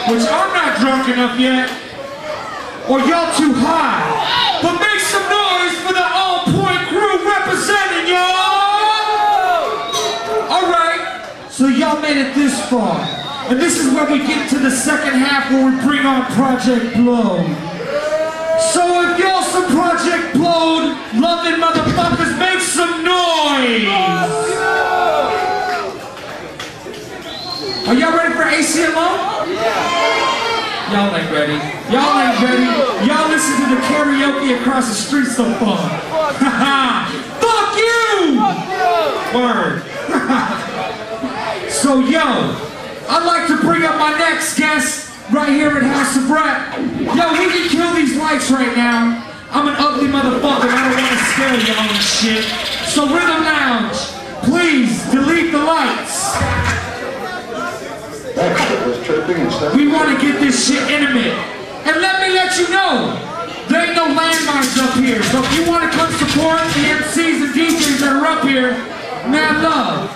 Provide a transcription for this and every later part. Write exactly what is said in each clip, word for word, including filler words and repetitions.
which I'm not drunk enough yet, or y'all too high. But make some noise for the On Point crew representing y'all! Alright, so y'all made it this far. And this is where we get to the second half where we bring on Project Blowed. So if y'all some Project Blowed loving motherfuckers, make some noise! Are y'all ready for A C M O? Yeah. Y'all ain't ready. Y'all ain't ready. Y'all listen to the karaoke across the street so far. Fuck you! Word. So yo, I'd like to bring up my next guest right here at House of Rap. Yo, we can kill these lights right now. I'm an ugly motherfucker. I don't want to scare y'all and shit. So Rhythm Lounge, please delete the lights. We want to get this shit intimate. And let me let you know, there ain't no landmines up here. So if you want to come support the M Cs and D Js that are up here, mad love.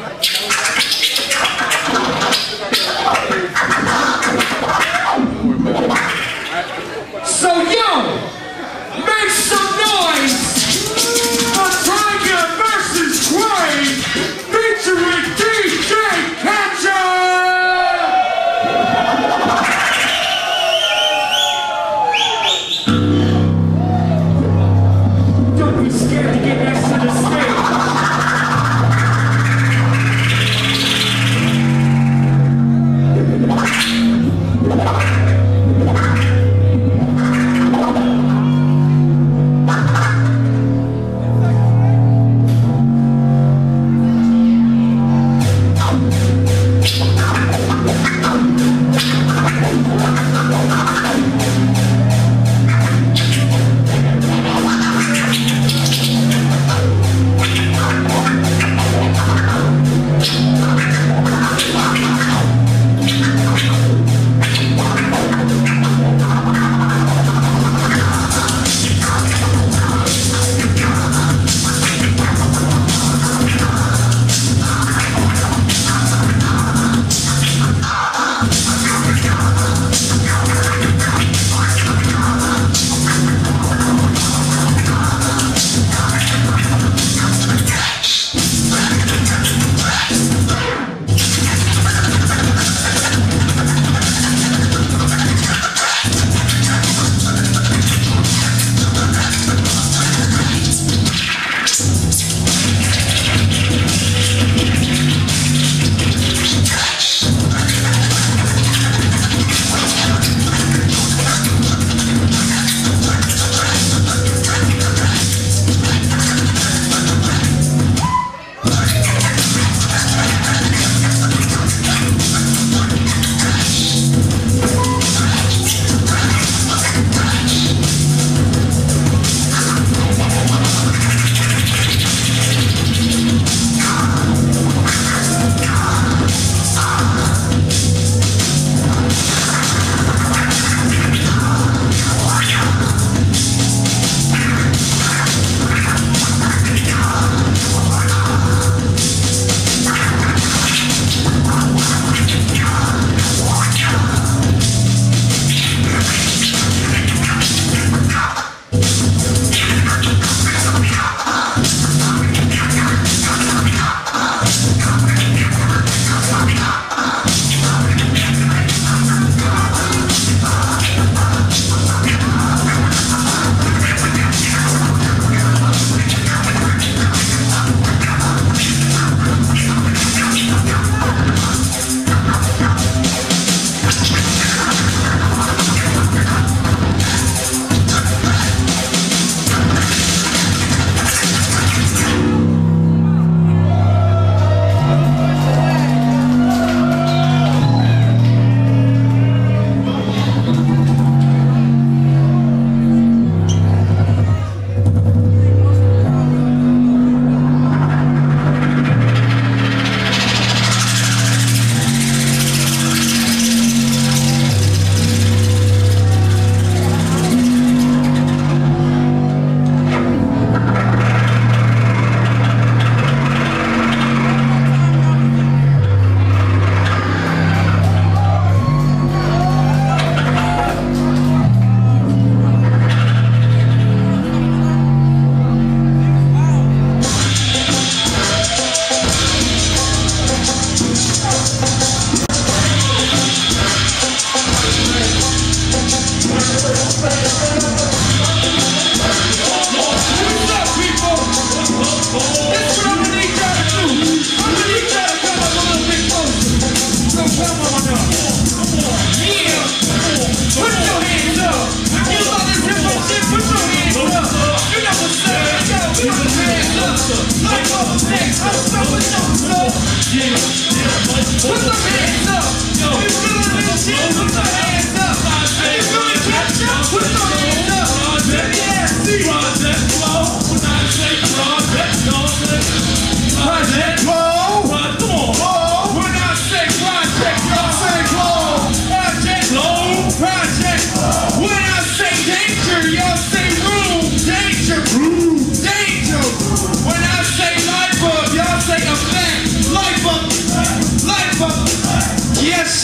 So yo, make some noise for Tiger versus Quay featuring D J Catcher.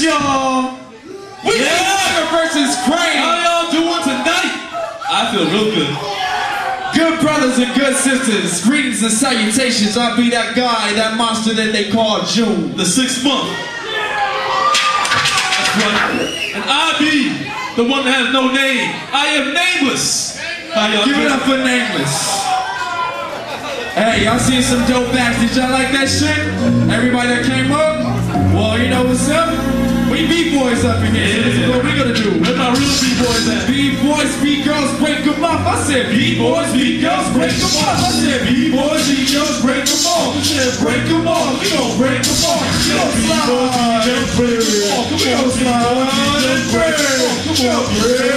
y'all. We Yeah. versus Crane. How y'all doing tonight? I feel real good. Good brothers and good sisters, greetings and salutations. I'll be that guy, that monster that they call June. The sixth month. That's right. And I be the one that has no name. I am nameless. How y'all Give it doing? up for Nameless. Hey, y'all seen some dope acts? Did y'all like that shit? Everybody that came up? Well, you know what's up? We B-boys up in here. So this is what we gonna do. Where my real B-boys at? B-boys, B-girls, break them up. I said B-boys, B-girls, break them up. I said B-boys, B-girls, break them off. I said break them off. We gon' break them off. We gon' slide and break. We gon' slide and break. Come on, break.